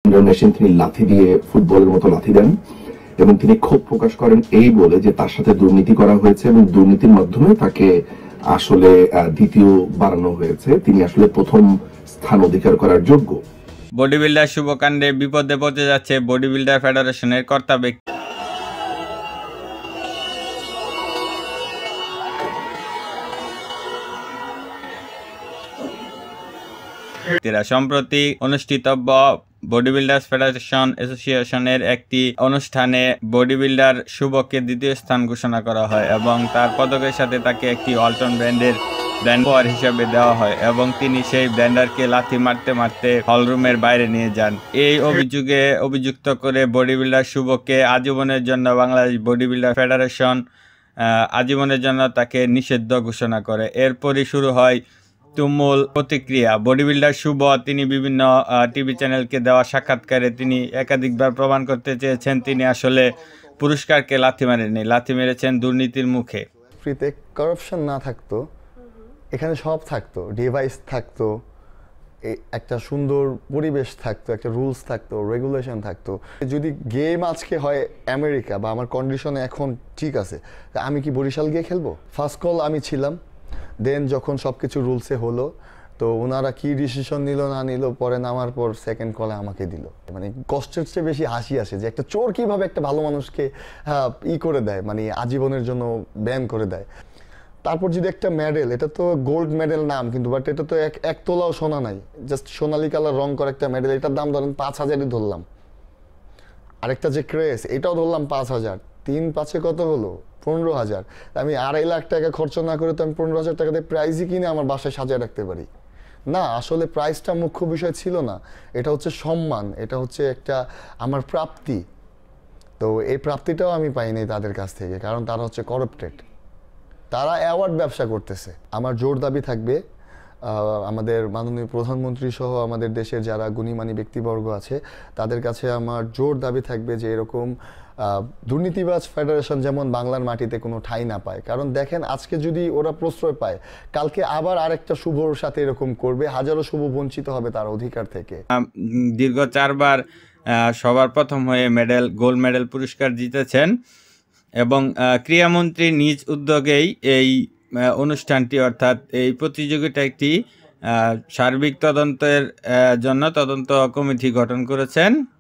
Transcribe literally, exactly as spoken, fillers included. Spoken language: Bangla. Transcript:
মেশিন তিনি লাথি দিয়ে ফুটবলের মতো লাথি দেন এবং তিনি ক্ষোভ প্রকাশ করেন এই বলে যে তার সাথে দুর্নীতি করা হয়েছে এবং দুর্নীতির মাধ্যমে তাকে আসলে দ্বিতীয় বাড়ানো হয়েছে, তিনি আসলে প্রথম স্থান অধিকার করার যোগ্য। বডি বিল্ডার শুভ কাণ্ডে বিপদে পড়তে যাচ্ছে বডি বিল্ডার ফেডারেশনের কর্তা ব্যক্তি। সম্প্রতি অনুষ্ঠিতব্য বডি বিল্ডার্স ফেডারেশন অ্যাসোসিয়েশনের একটি অনুষ্ঠানে বডি বিল্ডার শুভকে দ্বিতীয় স্থান ঘোষণা করা হয় এবং তার পদকের সাথে তাকে একটি ওয়ালটন ব্র্যান্ডের ব্র্যান্ড উপহার হিসেবে দেওয়া হয় এবং তিনি সেই ব্র্যান্ডারকে লাথি মারতে মারতে হলরুমের বাইরে নিয়ে যান। এই অভিযোগে অভিযুক্ত করে বডি বিল্ডার শুভকে আজীবনের জন্য বাংলাদেশ বডি বিল্ডার ফেডারেশন আজীবনের জন্য তাকে নিষিদ্ধ ঘোষণা করে। এরপরই শুরু হয় তুমুল প্রতিক্রিয়া। বডি বিল্ডার শুভ তিনি বিভিন্ন টিভি চ্যানেলকে দেওয়া সাক্ষাৎকারে তিনি একাধিকবার প্রমাণ করতে চেয়েছেন তিনি আসলে পুরস্কারকে লাথি মারেননি, লাথি মেরেছেন দুর্নীতির মুখে। ফ্রিতে করাপশন না থাকতো, এখানে সব থাকতো, ডিভাইস থাকতো, একটা সুন্দর পরিবেশ থাকতো, একটা রুলস থাকতো, রেগুলেশন থাকতো। যদি গেম আজকে হয় আমেরিকা বা আমার কন্ডিশনে এখন ঠিক আছে, আমি কি বরিশাল গিয়ে খেলবো? ফার্স্ট কল আমি ছিলাম, দেন যখন সব কিছু রুলসে হলো তো ওনারা কি ডিসিশন নিল না নিল পরে নামার পর সেকেন্ড কলে আমাকে দিল। মানে কষ্টের চেয়ে বেশি হাসি আসে যে একটা চোর কিভাবে একটা ভালো মানুষকে ই করে দেয়, মানে আজীবনের জন্য ব্যান করে দেয়। তারপর যদি একটা মেডেল, এটা তো গোল্ড মেডেল নাম কিন্তু বাট এটা তো এক এক তোলাও সোনা নাই, জাস্ট সোনালি কালার রং করা একটা মেডেল, এটার দাম ধরেন পাঁচ হাজারই ধরলাম। আরেকটা যে ক্রেস এটাও ধরলাম পাঁচ হাজার, তিন পাঁচে কত হলো? পনেরো হাজার। আমি আড়াই লাখ টাকা খরচ না করে তো আমি পনেরো হাজার টাকা দিয়ে প্রাইজই কিনে আমার বাসায় সাজিয়ে রাখতে পারি না। আসলে প্রাইসটা মুখ্য বিষয় ছিল না, এটা হচ্ছে সম্মান, এটা হচ্ছে একটা আমার প্রাপ্তি। তো এই প্রাপ্তিটাও আমি পাইনি তাদের কাছ থেকে, কারণ তারা হচ্ছে করাপ্টেড, তারা অ্যাওয়ার্ড ব্যবসা করতেছে। আমার জোর দাবি থাকবে আমাদের মাননীয় প্রধানমন্ত্রী সহ আমাদের দেশের যারা গুণীমানী ব্যক্তিবর্গ আছে তাদের কাছে আমার জোর দাবি থাকবে যে এরকম দুর্নীতিবাজ ফেডারেশন যেমন বাংলার মাটিতে কোনো ঠাঁই না পায়। কারণ দেখেন আজকে যদি ওরা প্রশ্রয় পায়, কালকে আবার আরেকটা শুভর সাথে এরকম করবে, হাজারো শুভ বঞ্চিত হবে তার অধিকার থেকে। দীর্ঘ চারবার সবার প্রথম হয়ে মেডেল গোল্ড মেডেল পুরস্কার জিতেছেন এবং ক্রীড়ামন্ত্রী নিজ উদ্যোগেই এই অনুষ্ঠানটি অর্থাৎ এই প্রতিযোগিতা একটি সার্বিক তদন্তের জন্য তদন্ত কমিটি গঠন করেছেন।